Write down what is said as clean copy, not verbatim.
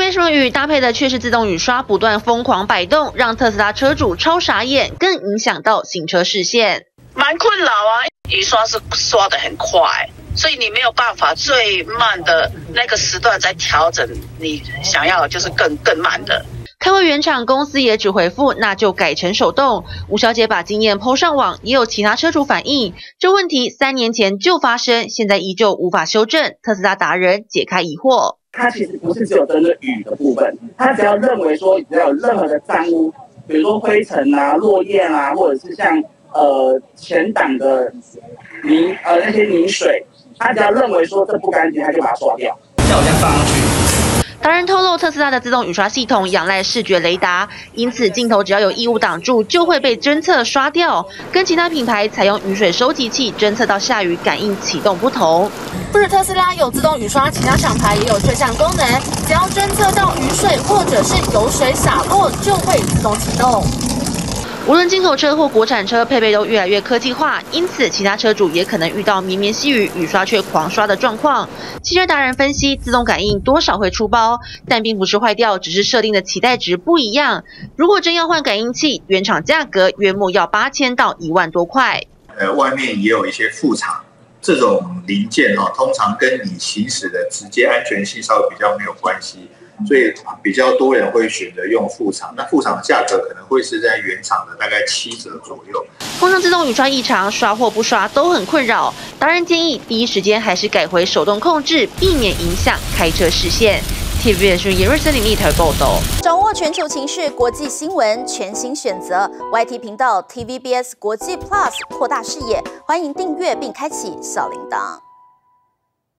没什么雨，搭配的却是自动雨刷不断疯狂摆动，让特斯拉车主超傻眼，更影响到行车视线。 蛮困扰啊，雨刷是刷得很快，所以你没有办法最慢的那个时段再调整你想要就是更慢的。 开回原厂，公司也只回复那就改成手动。吴小姐把经验 PO 上网，也有其他车主反映，这问题3年前就发生，现在依旧无法修正。特斯拉达人解开疑惑。 它其实不是只有针对雨的部分，它只要认为说只要有任何的脏污，比如说灰尘啊、落叶啊，或者是像前挡的那些泥水，它只要认为说这不干净，它就把它刷掉。像我先放上去。 达人透露，特斯拉的自动雨刷系统仰赖视觉雷达，因此镜头只要有异物挡住，就会被侦测刷掉。跟其他品牌采用雨水收集器侦测到下雨感应启动不同。 不止特斯拉有自动雨刷，其他厂牌也有这项功能，只要侦测到雨水或者是油水洒落，就会自动启动。 无论进口车或国产车，配备都越来越科技化，因此其他车主也可能遇到绵绵细雨，雨刷却狂刷的状况。汽车达人分析，自动感应多少会出包，但并不是坏掉，只是设定的期待值不一样。如果真要换感应器，原厂价格约莫要8000到1万多块。 外面也有一些副厂，这种零件通常跟你行驶的直接安全性稍微比较没有关系。所以比较多人会选择用副厂，那副厂的价格可能会是在原厂的大概7折左右。 碰上自动雨刷异常，刷或不刷都很困扰。达人建议第一时间还是改回手动控制，避免影响开车视线。TVBS 是严瑞森林立台报道。 掌握全球情势、国际新闻，全新选择 YT 频道 TVBS 国际 Plus， 扩大视野。欢迎订阅并开启小铃铛。